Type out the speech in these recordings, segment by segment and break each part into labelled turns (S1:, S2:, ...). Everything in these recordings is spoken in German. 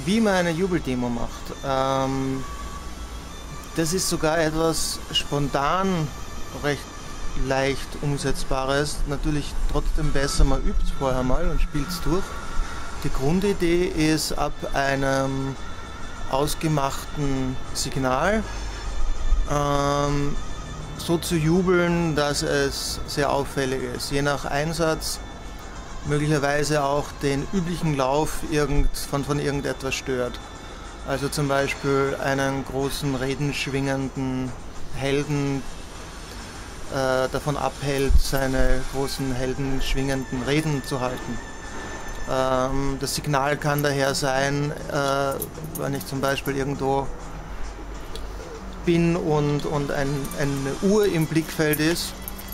S1: Wie man eine Jubeldemo macht, das ist sogar etwas spontan recht leicht umsetzbares. Natürlich trotzdem besser, man übt es vorher mal und spielt es durch. Die Grundidee ist, ab einem ausgemachten Signal so zu jubeln, dass es sehr auffällig ist. Je nach Einsatz möglicherweise auch den üblichen Lauf von irgendetwas stört. Also zum Beispiel einen großen redenschwingenden Helden davon abhält, seine großen heldenschwingenden Reden zu halten. Das Signal kann daher sein, wenn ich zum Beispiel irgendwo bin und eine Uhr im Blickfeld ist,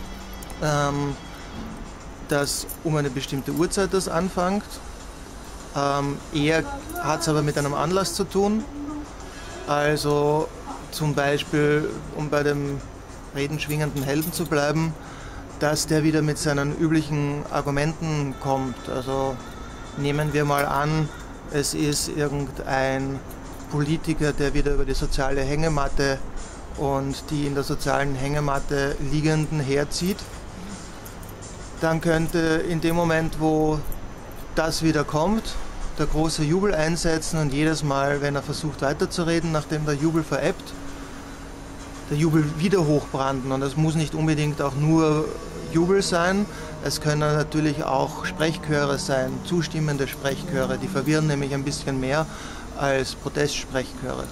S1: dass um eine bestimmte Uhrzeit das anfängt. Eher hat es aber mit einem Anlass zu tun. Also zum Beispiel, um bei dem redenschwingenden Helden zu bleiben, dass der wieder mit seinen üblichen Argumenten kommt. Also nehmen wir mal an, es ist irgendein Politiker, der wieder über die soziale Hängematte und die in der sozialen Hängematte Liegenden herzieht. Dann könnte in dem Moment, wo das wieder kommt, der große Jubel einsetzen und jedes Mal, wenn er versucht weiterzureden, nachdem der Jubel verebbt, der Jubel wieder hochbranden. Und es muss nicht unbedingt auch nur Jubel sein, es können natürlich auch Sprechchöre sein, zustimmende Sprechchöre, die verwirren nämlich ein bisschen mehr als Protestsprechchöre.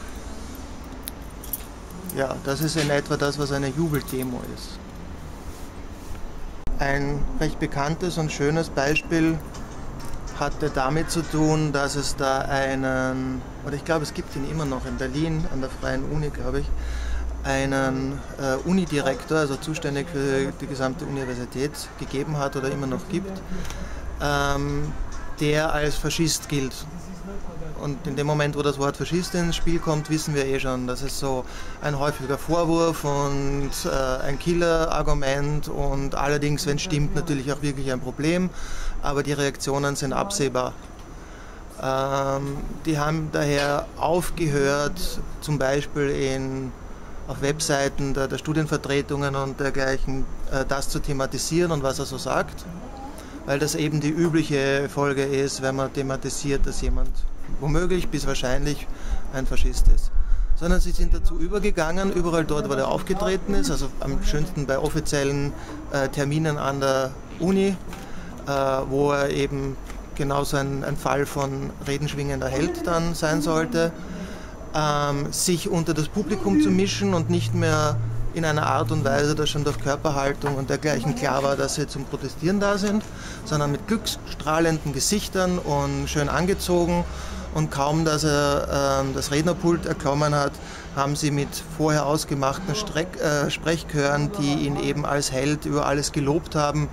S1: Ja, das ist in etwa das, was eine Jubeldemo ist. Ein recht bekanntes und schönes Beispiel hatte damit zu tun, dass es da oder ich glaube, es gibt ihn immer noch in Berlin, an der Freien Uni, glaube ich, einen Unidirektor, also zuständig für die gesamte Universität, gegeben hat oder immer noch gibt, der als Faschist gilt. Und in dem Moment, wo das Wort Faschist ins Spiel kommt, wissen wir schon, das ist so ein häufiger Vorwurf und ein Killer-Argument und allerdings, wenn es stimmt, natürlich auch wirklich ein Problem, aber die Reaktionen sind absehbar. Die haben daher aufgehört, zum Beispiel auf Webseiten der Studienvertretungen und dergleichen das zu thematisieren und was er so sagt, weil das eben die übliche Folge ist, wenn man thematisiert, dass jemand womöglich bis wahrscheinlich ein Faschist ist. Sondern sie sind dazu übergegangen, überall dort, wo er aufgetreten ist, also am schönsten bei offiziellen Terminen an der Uni, wo er eben genauso ein Fall von redenschwingender Held dann sein sollte, sich unter das Publikum zu mischen und nicht mehr in einer Art und Weise, dass schon durch Körperhaltung und dergleichen klar war, dass sie zum Protestieren da sind, sondern mit glücksstrahlenden Gesichtern und schön angezogen. Und kaum, dass er das Rednerpult erklommen hat, haben sie mit vorher ausgemachten Sprechchören, die ihn eben als Held über alles gelobt haben,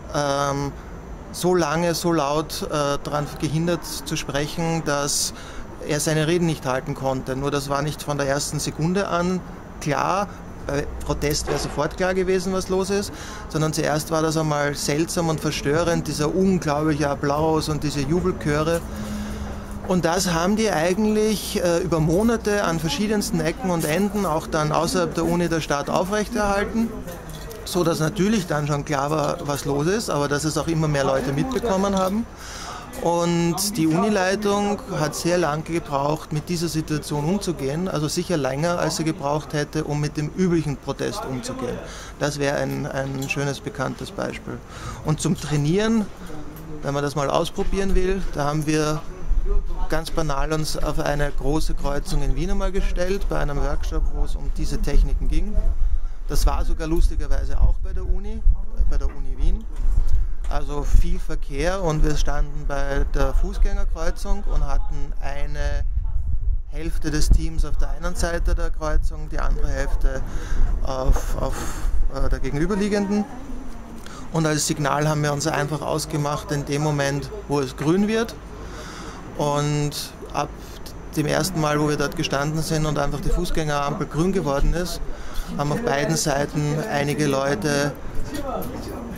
S1: so lange, so laut daran gehindert zu sprechen, dass er seine Reden nicht halten konnte. Nur das war nicht von der ersten Sekunde an klar. Bei Protest wäre sofort klar gewesen, was los ist, sondern zuerst war das einmal seltsam und verstörend, dieser unglaubliche Applaus und diese Jubelchöre. Und das haben die eigentlich über Monate an verschiedensten Ecken und Enden, auch dann außerhalb der Uni der Stadt, aufrechterhalten, so dass natürlich dann schon klar war, was los ist, aber dass es auch immer mehr Leute mitbekommen haben. Und die Unileitung hat sehr lange gebraucht, mit dieser Situation umzugehen, also sicher länger, als sie gebraucht hätte, um mit dem üblichen Protest umzugehen. Das wäre ein schönes, bekanntes Beispiel. Und zum Trainieren, wenn man das mal ausprobieren will, da haben wir ganz banal uns auf eine große Kreuzung in Wien einmal gestellt, bei einem Workshop, wo es um diese Techniken ging. Das war sogar lustigerweise auch bei der Uni Wien. Also viel Verkehr und wir standen bei der Fußgängerkreuzung und hatten eine Hälfte des Teams auf der einen Seite der Kreuzung, die andere Hälfte auf der gegenüberliegenden. Und als Signal haben wir uns einfach ausgemacht, in dem Moment, wo es grün wird. Und ab dem ersten Mal, wo wir dort gestanden sind und einfach die Fußgängerampel grün geworden ist, haben auf beiden Seiten einige Leute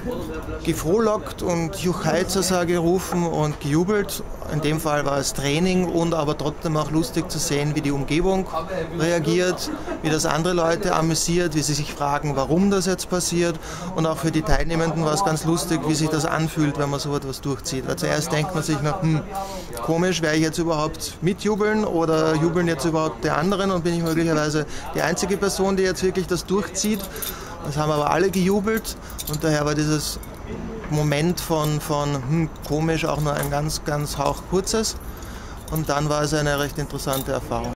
S1: gefrohlockt und Juchheitsa gerufen und gejubelt. In dem Fall war es Training und aber trotzdem auch lustig zu sehen, wie die Umgebung reagiert, wie das andere Leute amüsiert, wie sie sich fragen, warum das jetzt passiert. Und auch für die Teilnehmenden war es ganz lustig, wie sich das anfühlt, wenn man so etwas durchzieht. Weil zuerst denkt man sich noch, komisch, werde ich jetzt überhaupt mitjubeln oder jubeln jetzt überhaupt die anderen und bin ich möglicherweise die einzige Person, die jetzt wirklich das durchzieht. Das haben aber alle gejubelt und daher war dieses Moment von komisch auch nur ein ganz, ganz hauchkurzes und dann war es eine recht interessante Erfahrung.